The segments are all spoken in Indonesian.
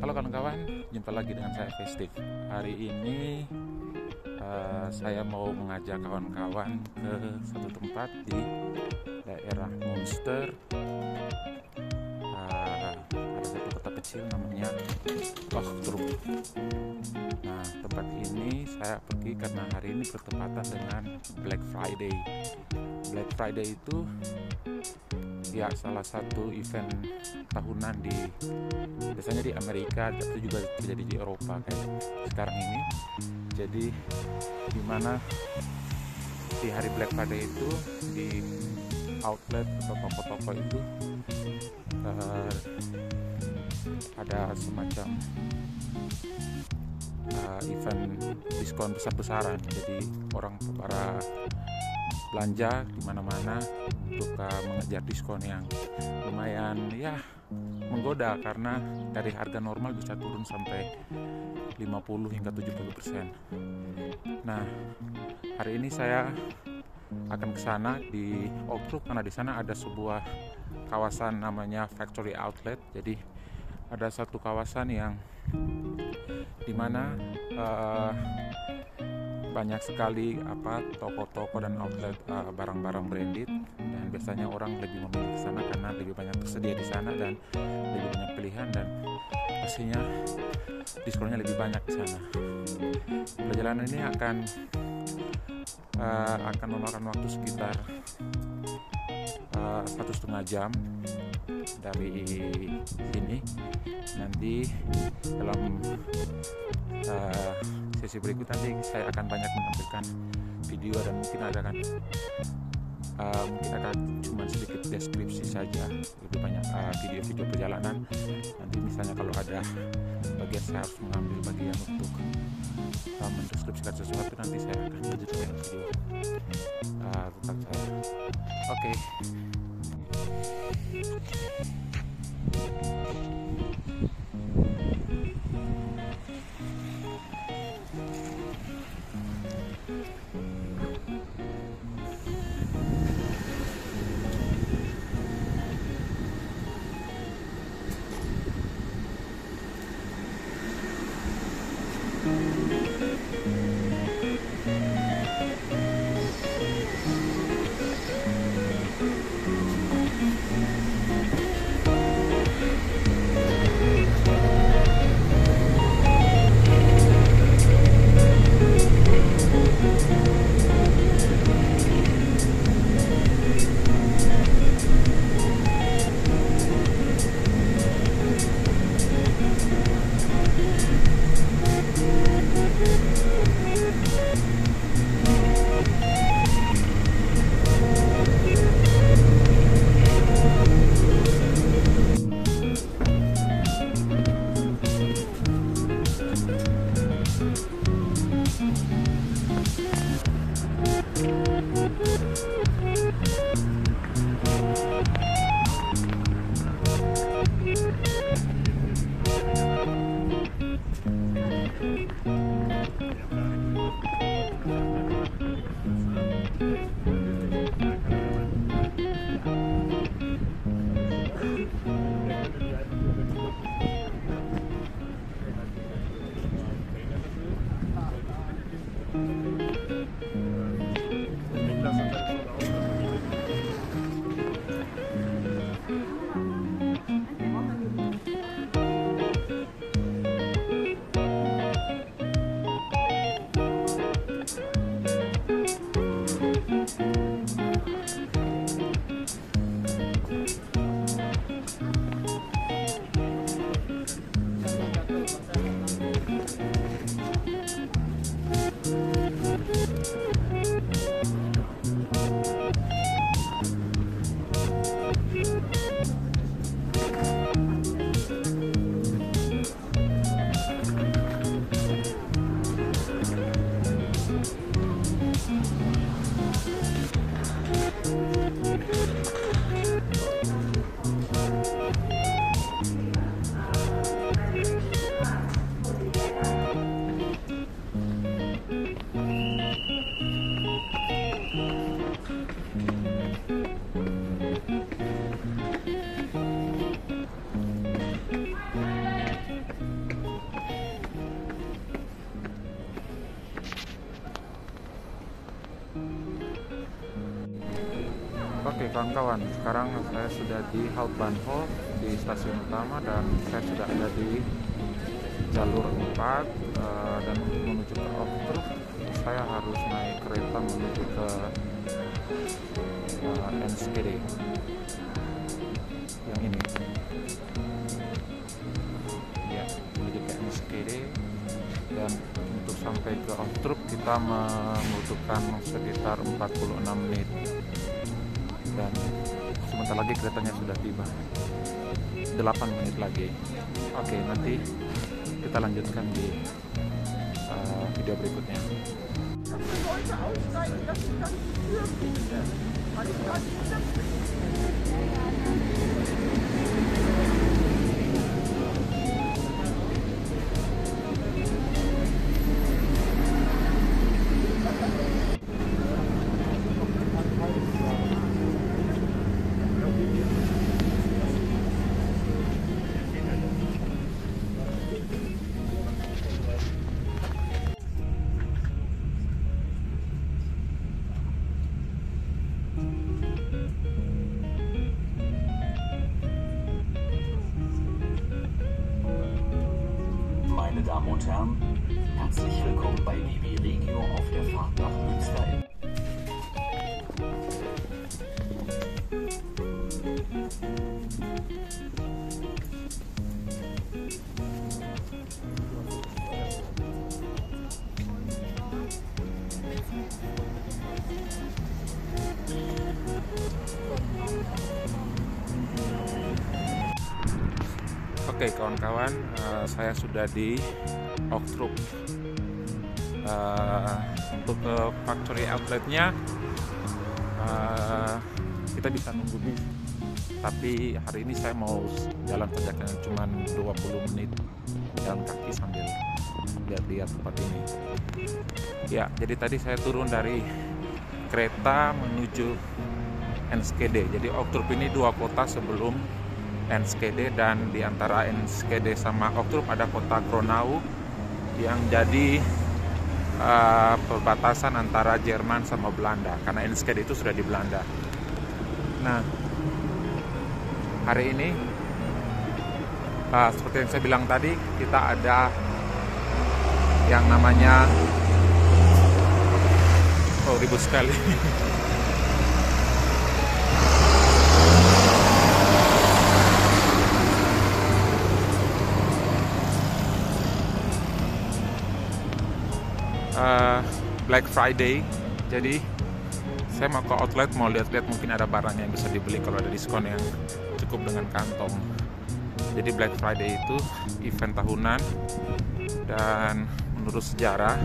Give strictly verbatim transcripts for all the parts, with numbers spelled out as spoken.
Halo kawan-kawan, jumpa lagi dengan saya Festif. Hari ini uh, saya mau mengajak kawan-kawan ke satu tempat di daerah Munster. Uh, ada satu kota kecil namanya Ochtrup. Nah, tempat ini saya pergi karena hari ini bertepatan dengan Black Friday. Black Friday itu ya salah satu event tahunan di biasanya di Amerika, tapi juga terjadi di Eropa kayak sekarang ini. Jadi dimana di hari Black Friday itu di outlet atau toko-toko itu uh, ada semacam uh, event diskon besar-besaran. Jadi orang para belanja di mana-mana untuk uh, mengejar diskon yang lumayan ya menggoda, karena dari harga normal bisa turun sampai lima puluh hingga tujuh puluh persen. Nah, hari ini saya akan ke sana di Ochtrup karena di sana ada sebuah kawasan namanya Factory Outlet. Jadi ada satu kawasan yang dimana uh, banyak sekali apa toko-toko dan outlet uh, barang-barang branded, dan biasanya orang lebih memilih ke sana karena lebih banyak tersedia di sana dan lebih banyak pilihan, dan pastinya diskonnya lebih banyak di sana. Perjalanan ini akan uh, akan memakan waktu sekitar uh, satu setengah jam dari sini. Nanti dalam uh, sesi berikut nanti saya akan banyak menampilkan video, dan mungkin ada kan uh, mungkin akan cuma sedikit deskripsi saja, lebih banyak uh, video-video perjalanan. Nanti misalnya kalau ada bagian saya harus mengambil bagian untuk uh, mendeskripsikan sesuatu, nanti saya akan lanjutkan video uh, tentang saya. Oke okay. kawan-kawan, sekarang saya sudah di Hauptbahnhof di stasiun utama dan saya sudah ada di jalur empat, uh, dan menuju ke Ochtrup saya harus naik kereta menuju ke uh, Enschede yang ini ya, menuju ke Enschede, dan untuk sampai ke Ochtrup kita membutuhkan sekitar empat puluh enam menit, dan sebentar lagi keretanya sudah tiba, delapan menit lagi. Oke, nanti kita lanjutkan di uh, video berikutnya. Meine Damen und Herren, herzlich willkommen bei D B Regio auf der Fahrt nach Münster. Oke kawan-kawan, uh, saya sudah di Ochtrup. Uh, untuk ke factory outletnya uh, kita bisa nunggu bis, tapi hari ini saya mau jalan perjalanan cuma dua puluh menit jalan kaki sambil lihat-lihat tempat ini. Ya, jadi tadi saya turun dari kereta menuju Enschede. Jadi Ochtrup ini dua kota sebelum Enschede, dan di antara Enschede sama Ochtrup ada kota Gronau yang jadi uh, perbatasan antara Jerman sama Belanda, karena Enschede itu sudah di Belanda. Nah, hari ini uh, seperti yang saya bilang tadi, kita ada yang namanya oh ribut sekali. Uh, Black Friday, jadi saya mau ke outlet, mau lihat-lihat mungkin ada barang yang bisa dibeli kalau ada diskon yang cukup dengan kantong. Jadi Black Friday itu event tahunan, dan menurut sejarah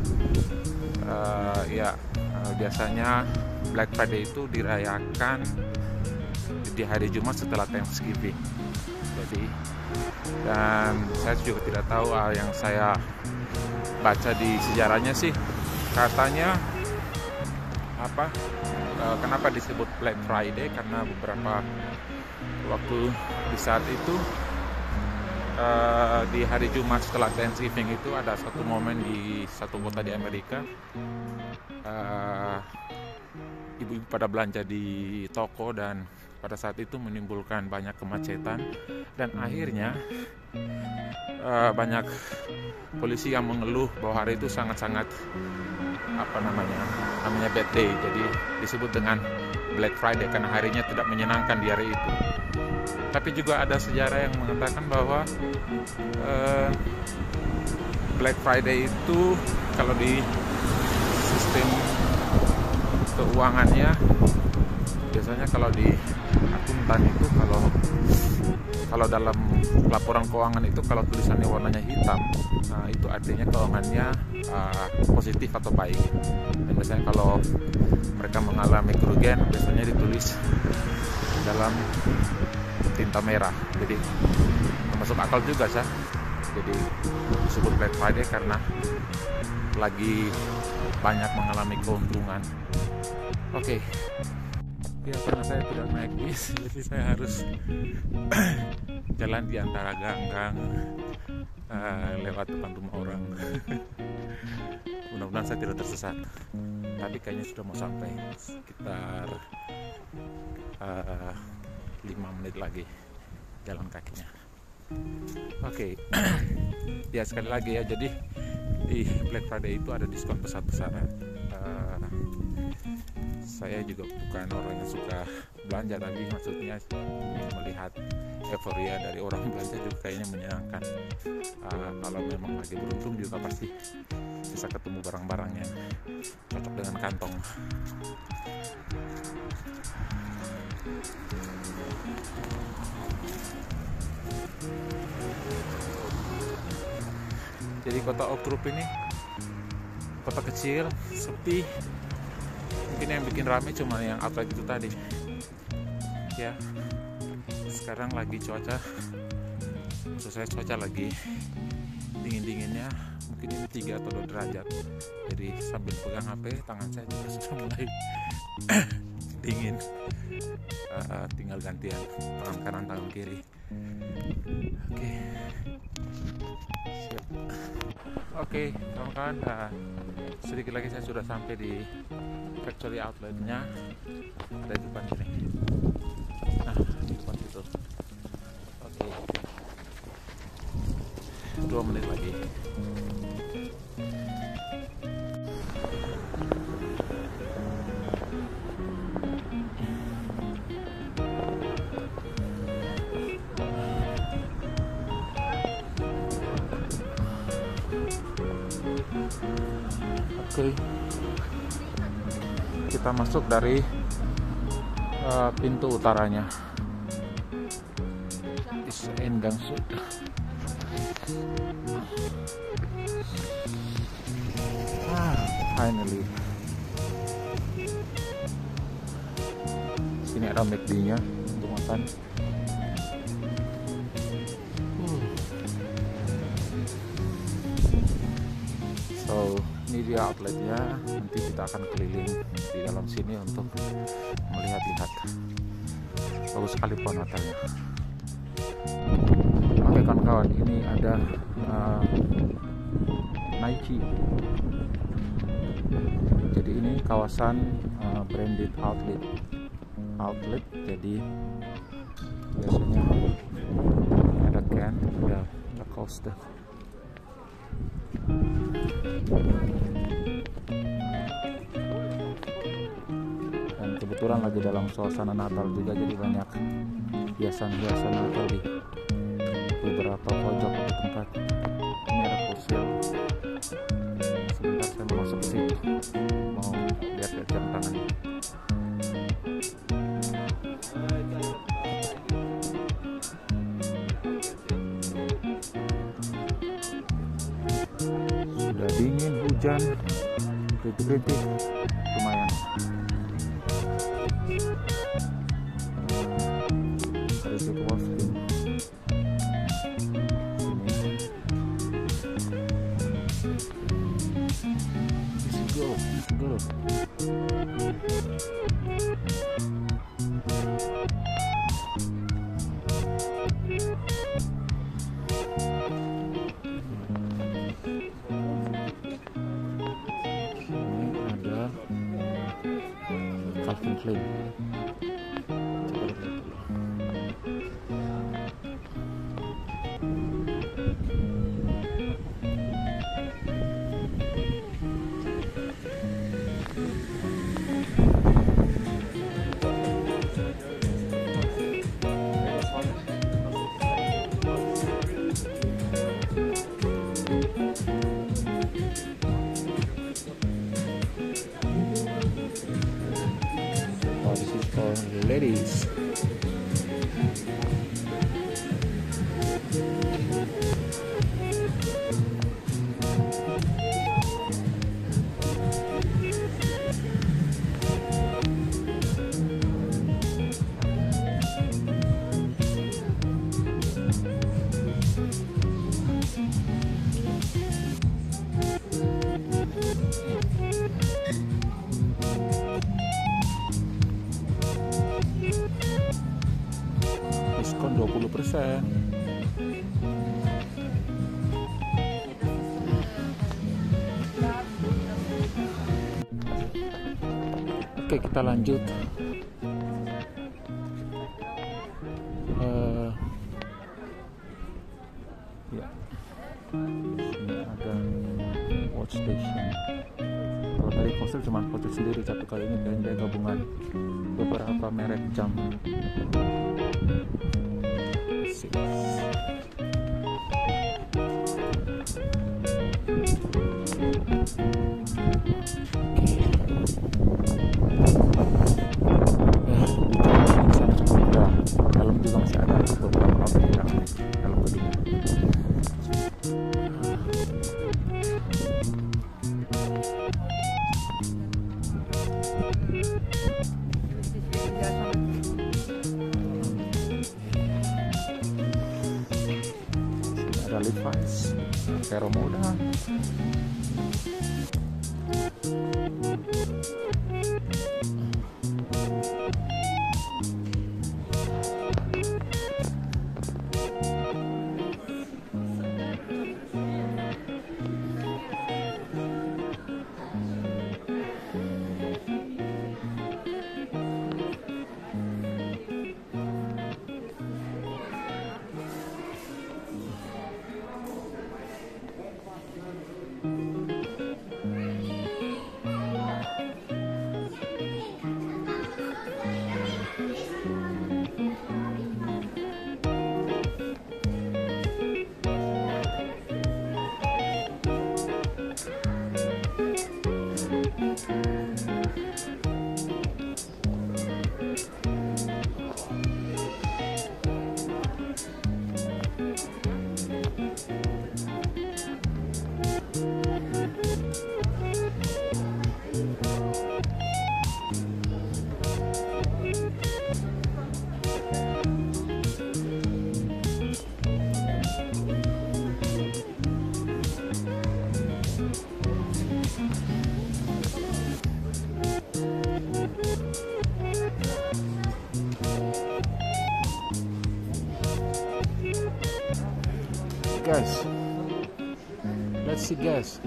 uh, ya uh, biasanya Black Friday itu dirayakan di hari Jumat setelah Thanksgiving. Jadi, dan saya juga tidak tahu, uh, yang saya baca di sejarahnya sih katanya apa e, kenapa disebut Black Friday, karena beberapa waktu di saat itu e, di hari Jumat setelah Thanksgiving itu ada satu momen di satu kota di Amerika, e, ibu-ibu pada belanja di toko, dan pada saat itu menimbulkan banyak kemacetan, dan akhirnya uh, banyak polisi yang mengeluh bahwa hari itu sangat-sangat apa namanya namanya bad day, jadi disebut dengan Black Friday karena harinya tidak menyenangkan di hari itu. Tapi juga ada sejarah yang mengatakan bahwa uh, Black Friday itu kalau di sistem keuangannya, biasanya kalau di akuntan itu, kalau kalau dalam laporan keuangan itu kalau tulisannya warnanya hitam, nah itu artinya keuangannya uh, positif atau baik. Dan biasanya kalau mereka mengalami kerugian, biasanya ditulis dalam tinta merah. Jadi masuk akal juga sih. Jadi disebut Black Friday karena lagi banyak mengalami keuntungan. Oke. Okay. Ya, karena saya tidak naik bis, jadi saya harus jalan di antara gang-gang uh, lewat depan rumah orang. Mudah-mudahan saya tidak tersesat, tapi kayaknya sudah mau sampai sekitar uh, lima menit lagi jalan kakinya. Oke, okay. Ya sekali lagi ya, jadi di Black Friday itu ada diskon besar-besaran. Uh, saya juga bukan orang yang suka belanja, tapi maksudnya melihat euforia dari orang belanja juga kayaknya menyenangkan. Uh, kalau memang lagi beruntung juga pasti bisa ketemu barang-barang yang cocok dengan kantong. Jadi kota Oktrup ini kota kecil, sepi. Mungkin yang bikin rame cuma yang outlet itu tadi. Ya, sekarang lagi cuaca, maksud saya cuaca lagi dingin-dinginnya, mungkin ini tiga atau dua derajat. Jadi sambil pegang H P, tangan saya juga sudah mulai dingin. Uh, tinggal gantian tangan kanan, tangan kiri. Oke. Okay. Siap. Oke, okay, kawan-kawan, nah, sedikit lagi saya sudah sampai di factory outletnya. Ada di depan sini. Nah, di depan situ. Oke, okay. Dua menit lagi. Oke, kita masuk dari uh, pintu utaranya. Isenggang Sud. Ah, finally. Sini ada McD-nya untuk makan. So, ini dia outletnya. Nanti kita akan keliling di dalam sini untuk melihat-lihat. Bagus sekali pohon Natalnya. Oke kawan-kawan, ini ada uh, Nike. Jadi ini kawasan uh, branded outlet. Outlet. Jadi biasanya ada Ken, ada Lacoste. Dan kebetulan lagi dalam suasana Natal juga, jadi banyak hiasan-hiasan Natal di beberapa pojok atau tempat. Ini ada fosil. Sebentar saya mau masuk ke sini, mau lihat-lihat jam tangan. Sudah dingin, hujan, kritik-kritik, lumayan. Kritik Wolfskin. Let's go, let's go. Calvin Klein. Oh, this is for ladies. Diskon dua puluh persen. Oke, kita lanjut. Ya, ini ada watch station. Kalau tadi Fossil cuma Fossil sendiri, tapi kali ini kayaknya dia gabungan beberapa merek jam. Six. Dalam juga masih ada beberapa outlet di dalam dalam gedung. Ada Levi's, Vero Moda. Guys, let's see guys.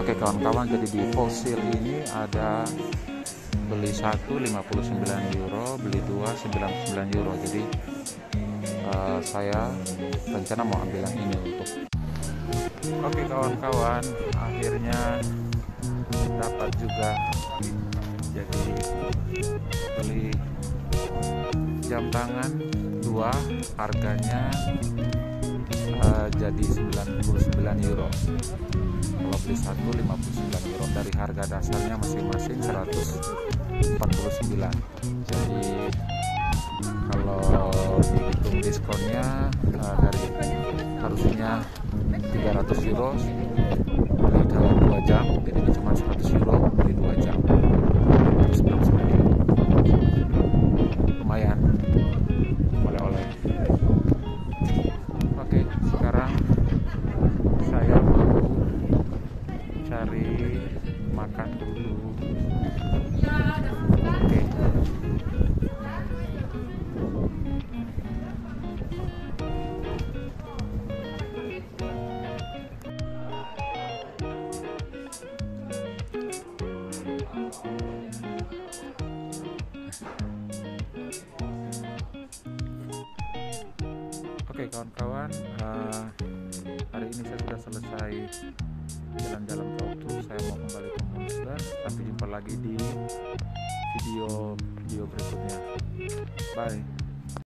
Oke kawan-kawan, jadi di Fossil ini ada beli satu lima puluh sembilan euro, beli dua sembilan puluh sembilan euro. Jadi uh, saya rencana mau ambil yang ini untuk. Oke kawan-kawan, akhirnya dapat juga. Jadi beli jam tangan dua, harganya uh, jadi sembilan puluh sembilan euro. Kalau beli satu lima puluh sembilan euro, dari harga dasarnya masing-masing seratus empat puluh sembilan. Jadi kalau dihitung diskonnya uh, dari harusnya tiga ratus euro beli dalam dua jam, jadi ini cuma seratus euro beli dua jam. Lumayan oleh-oleh. Oke, sekarang saya mau cari makan dulu. Oke. Oke kawan-kawan, uh, hari ini saya sudah selesai jalan-jalan ke Outdoor. Saya mau kembali ke Monster. Sampai jumpa lagi di video video berikutnya. Bye.